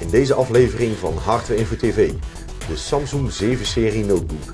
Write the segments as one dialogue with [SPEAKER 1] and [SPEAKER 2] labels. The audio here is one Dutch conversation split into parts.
[SPEAKER 1] In deze aflevering van Hardware Info TV, de Samsung 7-serie notebook.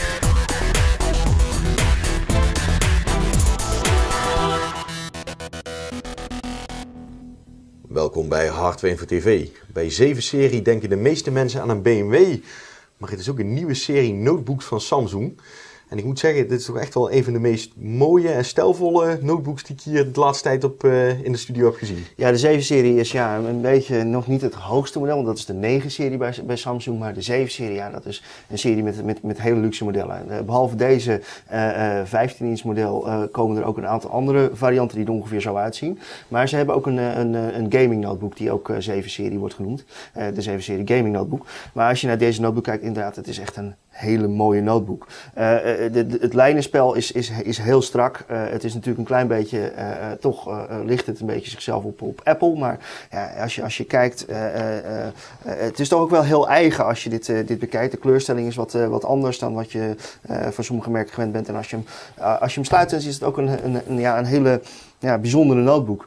[SPEAKER 1] Welkom bij Hardware Info TV. Bij 7-serie denken de meeste mensen aan een BMW, maar het is ook een nieuwe serie notebooks van Samsung. En ik moet zeggen, dit is toch echt wel een van de meest mooie en stijlvolle notebooks die ik hier de laatste tijd in de studio heb gezien.
[SPEAKER 2] Ja, de 7-serie is een beetje nog niet het hoogste model, want dat is de 9-serie bij Samsung. Maar de 7-serie, dat is een serie met hele luxe modellen. Behalve deze 15-inch model komen er ook een aantal andere varianten die er ongeveer zo uitzien. Maar ze hebben ook een gaming notebook die ook 7-serie wordt genoemd. De 7-serie gaming notebook. Maar als je naar deze notebook kijkt, inderdaad, het is echt een hele mooie notebook. Het lijnenspel is heel strak. Het is natuurlijk een klein beetje, ligt het een beetje zichzelf op Apple. Maar ja, als je kijkt, het is toch ook wel heel eigen als je dit bekijkt. De kleurstelling is wat anders dan wat je van sommige merken gewend bent. En als je hem sluit, dan is het ook een hele bijzondere notebook.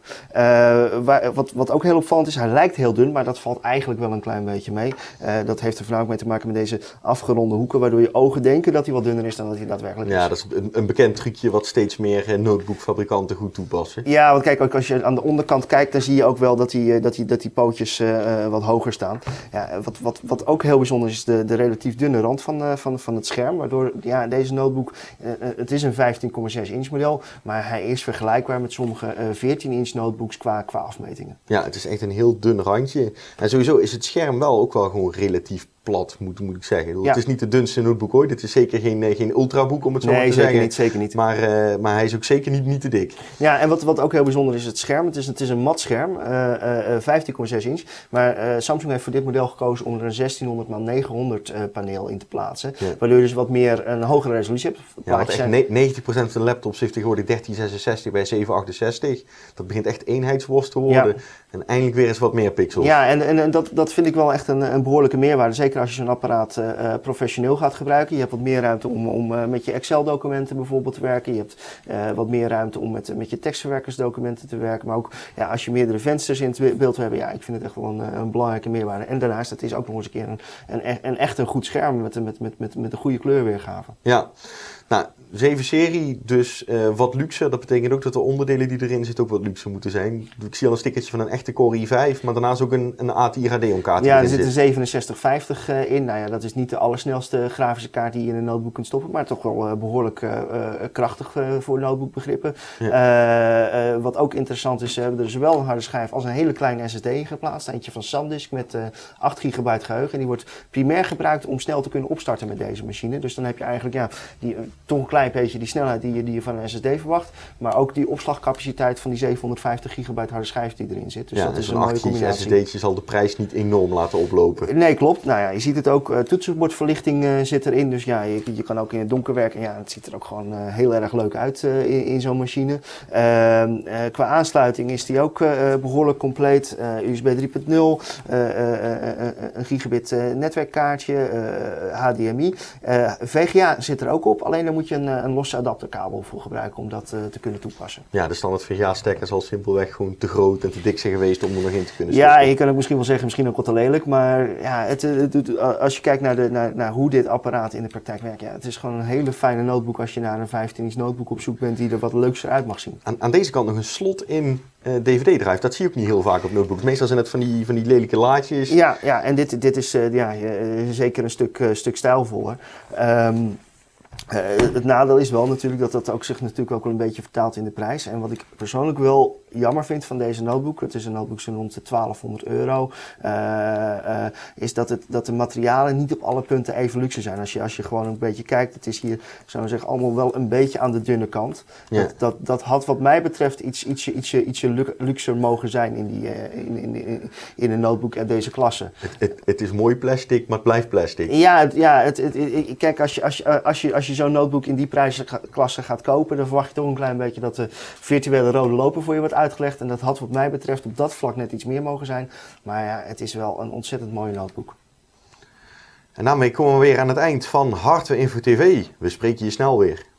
[SPEAKER 2] Wat ook heel opvallend is, hij lijkt heel dun, maar dat valt eigenlijk wel een klein beetje mee. Dat heeft er voornamelijk mee te maken met deze afgeronde hoeken, waardoor je ogen denken dat hij wat dunner is dan dat hij daadwerkelijk is.
[SPEAKER 1] Ja, dat is een bekend trucje wat steeds meer notebookfabrikanten goed toepassen.
[SPEAKER 2] Ja, want kijk, ook als je aan de onderkant kijkt, dan zie je ook wel dat die pootjes wat hoger staan. Ja, wat ook heel bijzonder is de relatief dunne rand van het scherm, waardoor deze notebook, het is een 15,6 inch model, maar hij is vergelijkbaar met sommige 14-inch notebooks qua afmetingen. Ja,
[SPEAKER 1] het is echt een heel dun randje. En sowieso is het scherm wel ook wel gewoon relatief plat, moet ik zeggen. Het is niet de dunste notebook ooit. Het is zeker geen ultraboek, om het zo maar te zeggen.
[SPEAKER 2] Nee, zeker niet.
[SPEAKER 1] Maar hij is ook zeker niet te dik.
[SPEAKER 2] Ja, en wat ook heel bijzonder is, het scherm. Het is een mat scherm, 15,6 inch. Maar Samsung heeft voor dit model gekozen om er een 1600x900 paneel in te plaatsen. Ja. Waardoor je dus wat meer een hogere resolutie hebt.
[SPEAKER 1] Ja, want echt 90% van de laptops heeft tegenwoordig 1366 bij 768. Dat begint echt eenheidsworst te worden. Ja. En eindelijk weer eens wat meer pixels.
[SPEAKER 2] Ja, en dat vind ik wel echt een behoorlijke meerwaarde. Zeker als je zo'n apparaat professioneel gaat gebruiken. Je hebt wat meer ruimte om met je Excel-documenten bijvoorbeeld te werken. Je hebt wat meer ruimte om met je tekstverwerkersdocumenten te werken. Maar ook als je meerdere vensters in het beeld wil hebben. Ja, ik vind het echt wel een belangrijke meerwaarde. En daarnaast, het is ook nog eens een keer echt een goed scherm met een goede kleurweergave.
[SPEAKER 1] Ja. Nou, 7-serie, dus wat luxer. Dat betekent ook dat de onderdelen die erin zitten ook wat luxer moeten zijn. Ik zie al een stickertje van een echte Core i5, maar daarnaast ook een A10 HD-kaart.
[SPEAKER 2] Ja, er zit een 6750 in. Nou ja, dat is niet de allersnelste grafische kaart die je in een notebook kunt stoppen, maar toch wel behoorlijk krachtig voor notebookbegrippen. Ja. Wat ook interessant is, we hebben er zowel een harde schijf als een hele kleine SSD in geplaatst. Eentje van SanDisk met 8 gigabyte geheugen. En die wordt primair gebruikt om snel te kunnen opstarten met deze machine. Dus dan heb je eigenlijk toch een klein beetje die snelheid die je van een SSD verwacht, maar ook die opslagcapaciteit van die 750 gigabyte harde schijf die erin zit. Dus
[SPEAKER 1] ja,
[SPEAKER 2] dat is
[SPEAKER 1] een mooie combinatie. SSD'tje zal de prijs niet enorm laten oplopen.
[SPEAKER 2] Nee, klopt. Nou ja, je ziet het ook, toetsenbordverlichting zit erin, dus ja, je kan ook in het donker werken. Ja, het ziet er ook gewoon heel erg leuk uit in zo'n machine. Qua aansluiting is die ook behoorlijk compleet. USB 3.0, een gigabit netwerkkaartje, HDMI. VGA zit er ook op, alleen daar moet je een losse adapterkabel voor gebruiken om dat te kunnen toepassen.
[SPEAKER 1] Ja, de standaard VGA-stekker zal simpelweg gewoon te groot en te dik zijn geweest om er nog in te kunnen stoppen.
[SPEAKER 2] Ja, je kan ook misschien wel zeggen, misschien ook wat te lelijk, maar ja, als je kijkt naar hoe dit apparaat in de praktijk werkt, ja, het is gewoon een hele fijne notebook als je naar een 15-inch notebook op zoek bent die er wat leuks uit mag zien.
[SPEAKER 1] Aan deze kant nog een slot in DVD-drive, dat zie je ook niet heel vaak op notebooks. Meestal zijn het van die lelijke laadjes.
[SPEAKER 2] Ja, en dit is zeker een stuk stijlvoller. Het nadeel is wel natuurlijk dat ook zich natuurlijk ook wel een beetje vertaalt in de prijs. En wat ik persoonlijk wel jammer vind van deze notebook, het is een notebook zo rond de €1200, is dat de materialen niet op alle punten even luxe zijn. Als je gewoon een beetje kijkt, het is hier, zou ik zeggen, allemaal wel een beetje aan de dunne kant. Ja. Dat had wat mij betreft ietsje luxer mogen zijn in een notebook uit deze klasse.
[SPEAKER 1] Het is mooi plastic, maar het blijft plastic.
[SPEAKER 2] Ja, kijk, als je zo'n notebook in die prijsklasse gaat kopen, dan verwacht je toch een klein beetje dat de virtuele rode loper voor je wordt uitgelegd. En dat had wat mij betreft op dat vlak net iets meer mogen zijn. Maar ja, het is wel een ontzettend mooie notebook.
[SPEAKER 1] En daarmee komen we weer aan het eind van Hardware Info TV. We spreken je snel weer.